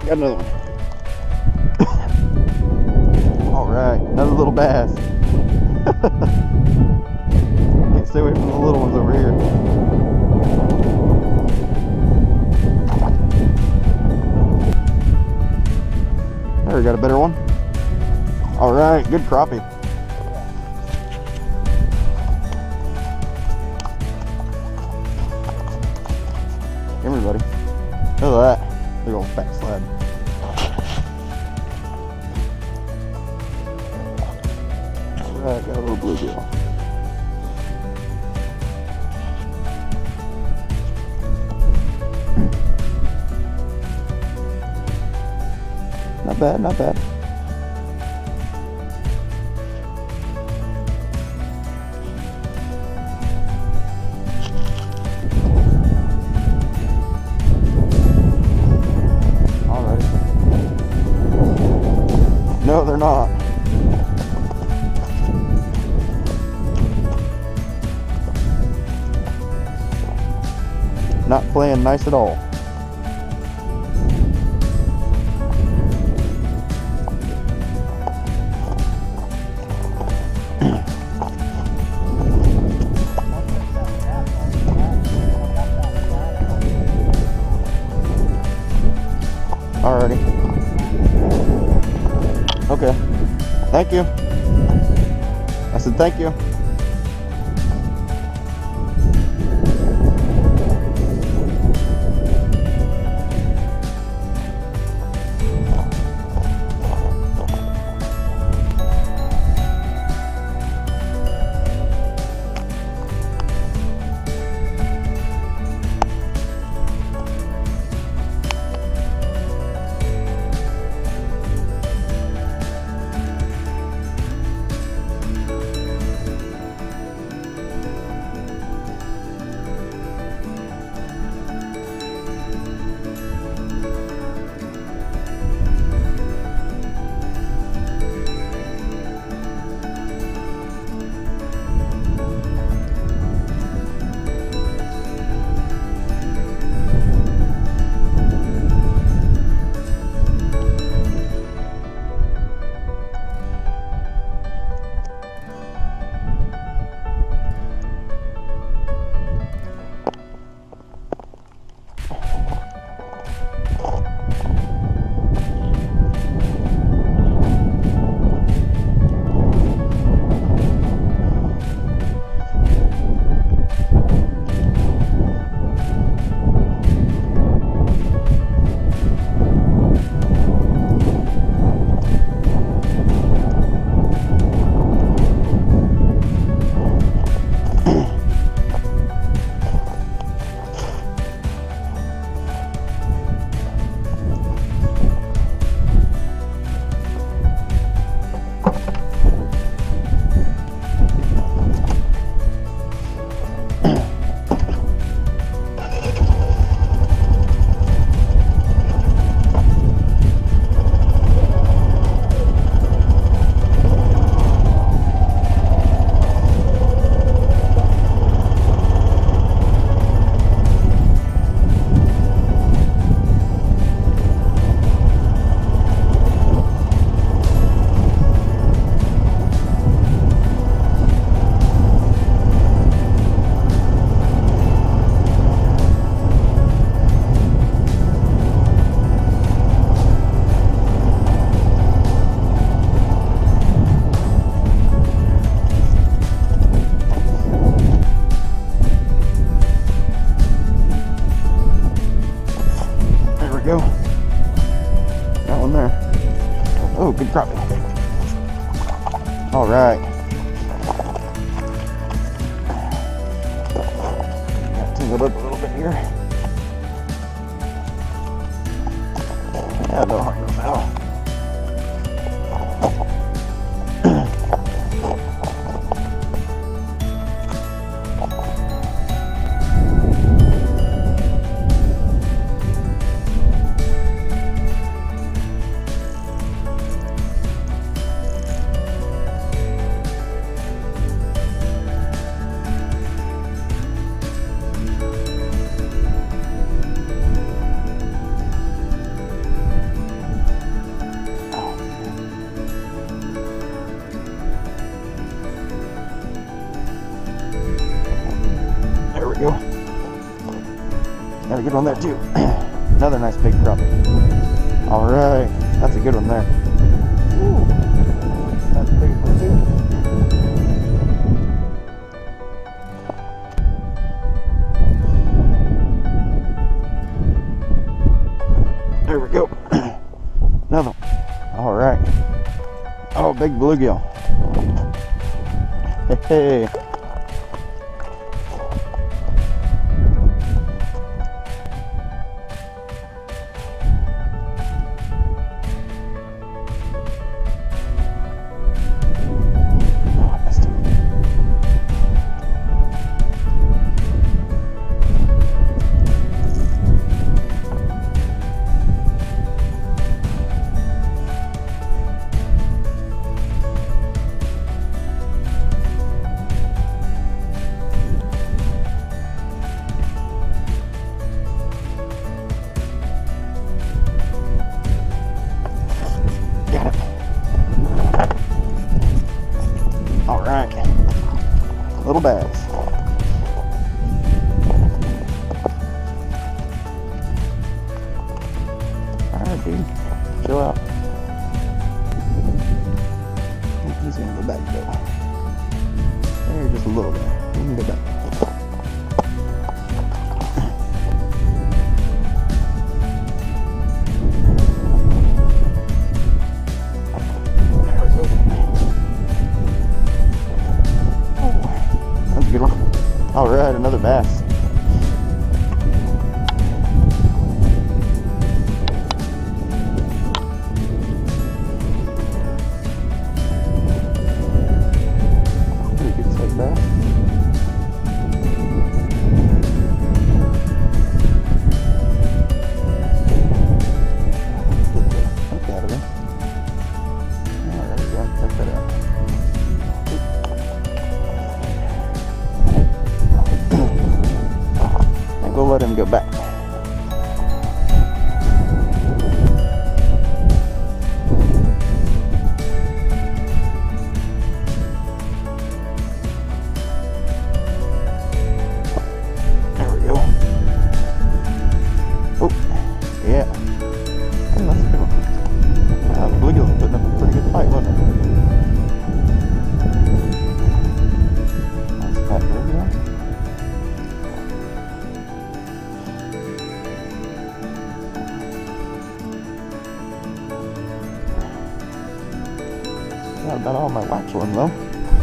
got another one. All right, another little bass. Can't stay away from the little ones over here. There, we got a better one. All right, good crappie. Come here, buddy. Look at that. Big old fat slab. Alright, got a little bluegill. Not bad, not bad. No, they're not. Not playing nice at all. Alrighty. Okay. Thank you. I said thank you. Go. Got one there. Oh, good crappie. All right. Got tingled up a little bit here. Yeah, no harm, no foul. Got a good one there too. Another nice big crappie. Alright, that's a good one there. Ooh, that's a big one too. There we go. Another one. Alright. Oh, big bluegill. Hey. Little bags. Alright, dude. Chill out. He's gonna go back though. There, just a little bit. You can go back. Alright, another bass. Pretty good size bass. Get the hook out of there. Oh, there we go. Check that out. We'll let him go back. There we go. Oh, yeah. Oh, that's a good one. Bluegill's putting up a pretty good fight, wasn't it? Nice fat bluegill. Got about all my wax ones though.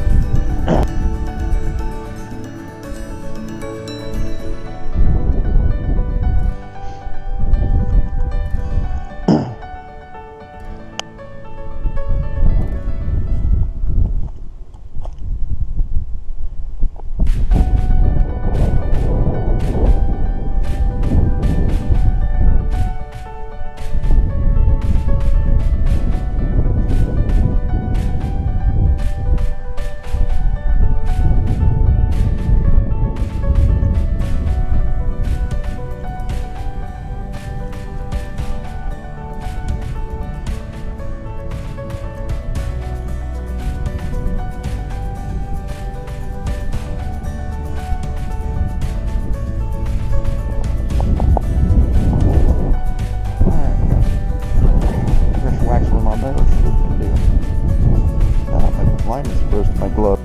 Supposed to my glove.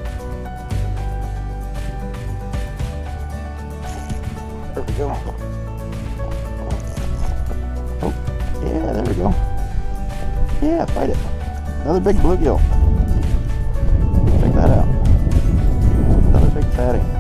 There we go. Oh, yeah, there we go. Yeah, fight it. Another big bluegill. Check that out. Another big fatty.